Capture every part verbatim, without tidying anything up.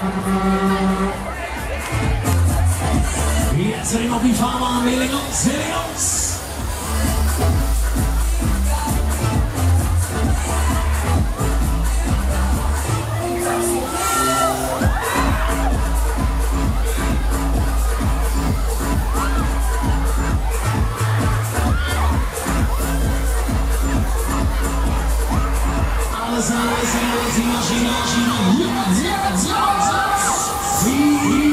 Jetzt wird noch die Fahrbahn, wir legen uns, wir legen uns. Alles, alles, alles, die Maschine, Maschine, jetzt, jetzt, jetzt, sie.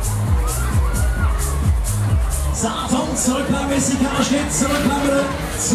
Zurückbleiben, Mexikaner steht, zurückbleiben.